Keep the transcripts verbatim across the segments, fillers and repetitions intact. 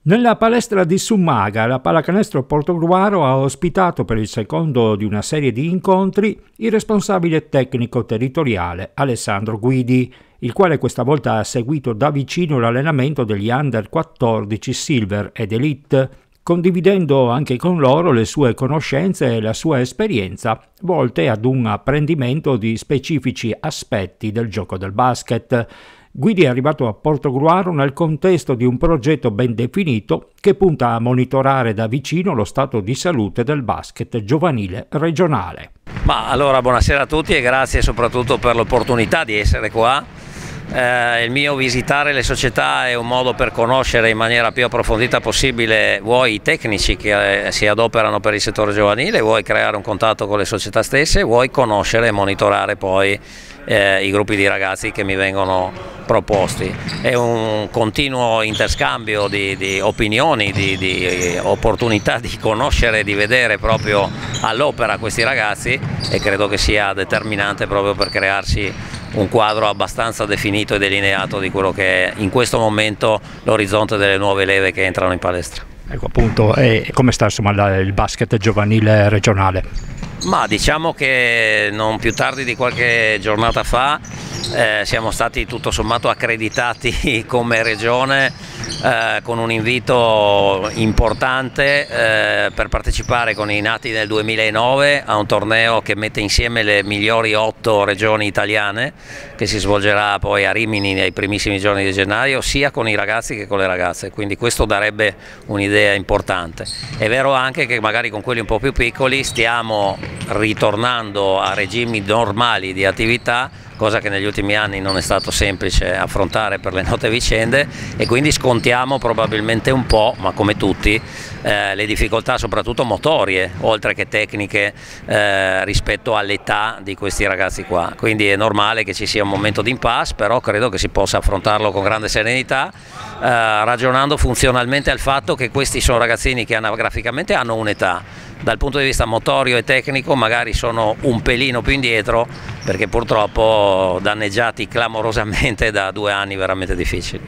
Nella palestra di Summaga, la Pallacanestro Portogruaro ha ospitato per il secondo di una serie di incontri il responsabile tecnico territoriale Alessandro Guidi, il quale questa volta ha seguito da vicino l'allenamento degli Under quattordici Silver ed Elite, condividendo anche con loro le sue conoscenze e la sua esperienza volte ad un apprendimento di specifici aspetti del gioco del basket. Guidi è arrivato a Portogruaro nel contesto di un progetto ben definito che punta a monitorare da vicino lo stato di salute del basket giovanile regionale. Ma allora buonasera a tutti e grazie soprattutto per l'opportunità di essere qua. Eh, il mio visitare le società è un modo per conoscere in maniera più approfondita possibile vuoi i tecnici che eh, si adoperano per il settore giovanile, vuoi creare un contatto con le società stesse, vuoi conoscere e monitorare poi eh, i gruppi di ragazzi che mi vengono proposti. È un continuo interscambio di, di opinioni, di, di opportunità di conoscere e di vedere proprio all'opera questi ragazzi, e credo che sia determinante proprio per crearsi un quadro abbastanza definito e delineato di quello che è in questo momento l'orizzonte delle nuove leve che entrano in palestra. Ecco appunto, e come sta insomma il basket giovanile regionale? Ma diciamo che non più tardi di qualche giornata fa eh, siamo stati tutto sommato accreditati come regione eh, con un invito importante eh, per partecipare con i nati nel duemilanove a un torneo che mette insieme le migliori otto regioni italiane, che si svolgerà poi a Rimini nei primissimi giorni di gennaio, sia con i ragazzi che con le ragazze, quindi questo darebbe un'idea importante. È vero anche che magari con quelli un po' più piccoli stiamo ritornando a regimi normali di attività, cosa che negli ultimi anni non è stato semplice affrontare per le note vicende, e quindi scontiamo probabilmente un po', ma come tutti, eh, le difficoltà soprattutto motorie, oltre che tecniche, eh, rispetto all'età di questi ragazzi qua. Quindi è normale che ci sia un momento di impasse, però credo che si possa affrontarlo con grande serenità, eh, ragionando funzionalmente al fatto che questi sono ragazzini che anagraficamente hanno un'età. Dal punto di vista motorio e tecnico magari sono un pelino più indietro, perché purtroppo danneggiati clamorosamente da due anni veramente difficili.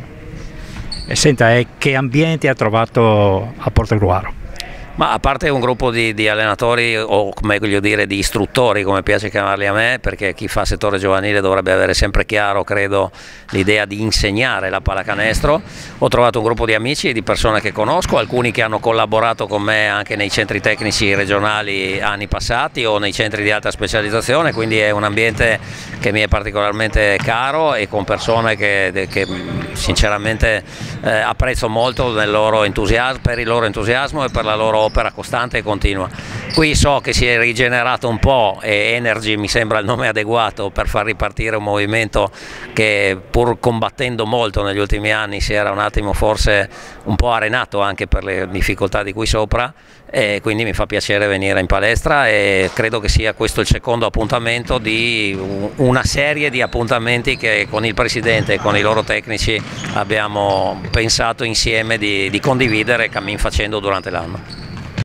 E senta, e che ambiente ha trovato a Portogruaro? Ma a parte un gruppo di, di allenatori, o meglio dire di istruttori, come piace chiamarli a me, perché chi fa settore giovanile dovrebbe avere sempre chiaro, credo, l'idea di insegnare la pallacanestro. Ho trovato un gruppo di amici e di persone che conosco, alcuni che hanno collaborato con me anche nei centri tecnici regionali anni passati o nei centri di alta specializzazione, quindi è un ambiente che mi è particolarmente caro, e con persone che, che sinceramente eh, apprezzo molto nel loro entusiasmo, per il loro entusiasmo e per la loro opera costante e continua. Qui so che si è rigenerato un po', e Energy mi sembra il nome adeguato per far ripartire un movimento che, pur combattendo molto negli ultimi anni, si era un attimo forse un po' arenato anche per le difficoltà di qui sopra, e quindi mi fa piacere venire in palestra, e credo che sia questo il secondo appuntamento di una serie di appuntamenti che con il Presidente e con i loro tecnici abbiamo pensato insieme di, di condividere cammin facendo durante l'anno.